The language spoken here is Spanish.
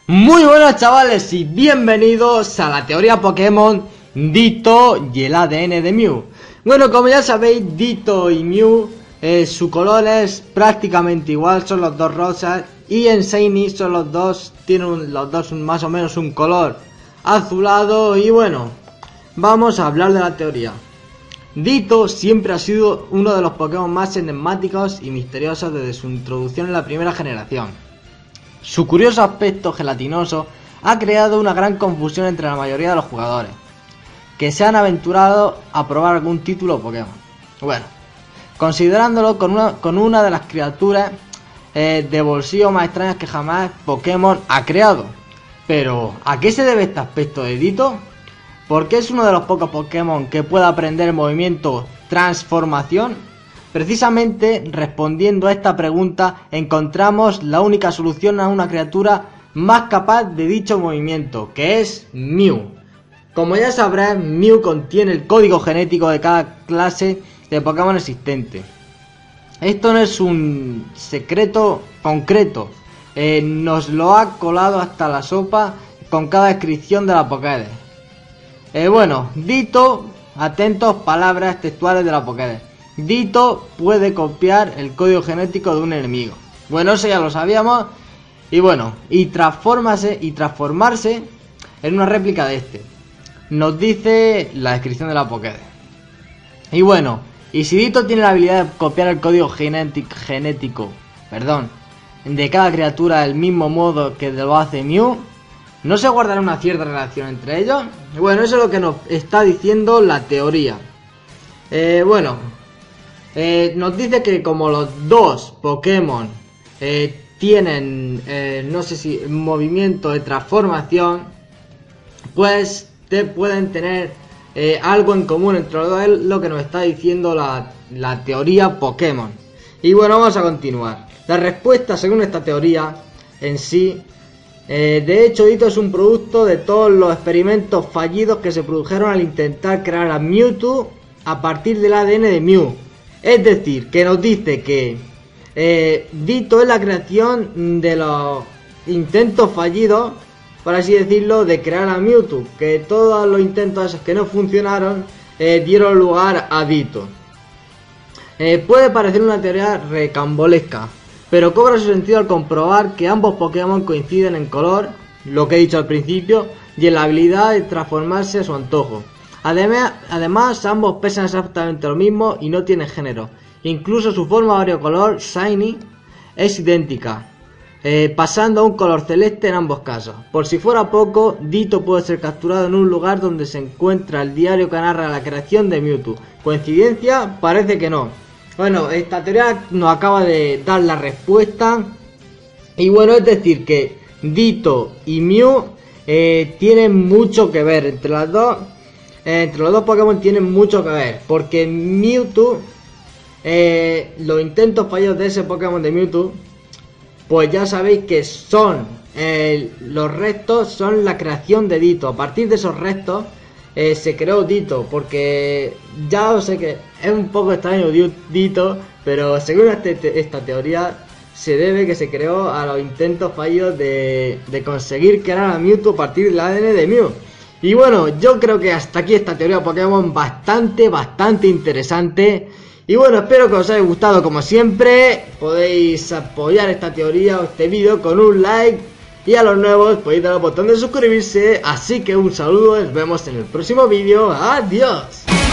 Muy buenas chavales y bienvenidos a la teoría Pokémon Ditto y el ADN de Mew. Bueno, como ya sabéis, Ditto y Mew, su color es prácticamente igual, son los dos rosas. Y en Shiny son los dos, tienen los dos más o menos un color azulado. Y bueno, vamos a hablar de la teoría. Ditto siempre ha sido uno de los Pokémon más enigmáticos y misteriosos desde su introducción en la primera generación. Su curioso aspecto gelatinoso ha creado una gran confusión entre la mayoría de los jugadores que se han aventurado a probar algún título Pokémon. Bueno, considerándolo con una de las criaturas de bolsillo más extrañas que jamás Pokémon ha creado. Pero, ¿a qué se debe este aspecto de Ditto? ¿Por qué es uno de los pocos Pokémon que puede aprender el movimiento transformación? Precisamente respondiendo a esta pregunta encontramos la única solución a una criatura más capaz de dicho movimiento, que es Mew. Como ya sabrás, Mew contiene el código genético de cada clase de Pokémon existente. Esto no es un secreto concreto, nos lo ha colado hasta la sopa con cada descripción de la Pokédex. Bueno, Ditto, atentos, palabras textuales de la Pokédex. Ditto puede copiar el código genético de un enemigo. Bueno, eso ya lo sabíamos. Y bueno, y transformarse en una réplica de este. Nos dice la descripción de la Pokédex. Y bueno, y si Ditto tiene la habilidad de copiar el código genético de cada criatura del mismo modo que lo hace Mew, ¿no se guardará una cierta relación entre ellos? Bueno, eso es lo que nos está diciendo la teoría. Nos dice que como los dos Pokémon tienen, no sé si movimiento de transformación, pues pueden tener algo en común entre los dos, es lo que nos está diciendo la teoría Pokémon. Y bueno, vamos a continuar. La respuesta según esta teoría en sí, de hecho Ditto es un producto de todos los experimentos fallidos que se produjeron al intentar crear a Mewtwo a partir del ADN de Mew. Es decir, que nos dice que Ditto es la creación de los intentos fallidos, por así decirlo, de crear a Mewtwo, que todos los intentos esos que no funcionaron dieron lugar a Ditto. Puede parecer una teoría recambolesca, pero cobra su sentido al comprobar que ambos Pokémon coinciden en color, lo que he dicho al principio, y en la habilidad de transformarse a su antojo. Además, ambos pesan exactamente lo mismo y no tienen género. Incluso su forma variocolor, Shiny, es idéntica, pasando a un color celeste en ambos casos. Por si fuera poco, Ditto puede ser capturado en un lugar donde se encuentra el diario que narra la creación de Mewtwo. ¿Coincidencia? Parece que no. Bueno, esta teoría nos acaba de dar la respuesta. Y bueno, es decir que Ditto y Mew tienen mucho que ver entre las dos. Entre los dos Pokémon tienen mucho que ver, porque Mewtwo, los intentos fallidos de ese Pokémon de Mewtwo, pues ya sabéis que son los restos, son la creación de Ditto. A partir de esos restos se creó Ditto, porque ya os sé que es un poco extraño Ditto, pero según esta teoría se debe que se creó a los intentos fallidos de conseguir crear a Mewtwo a partir del ADN de Mew. Y bueno, yo creo que hasta aquí esta teoría Pokémon bastante interesante. Y bueno, espero que os haya gustado como siempre. Podéis apoyar esta teoría o este vídeo con un like. Y a los nuevos podéis dar al botón de suscribirse. Así que un saludo, nos vemos en el próximo vídeo. Adiós.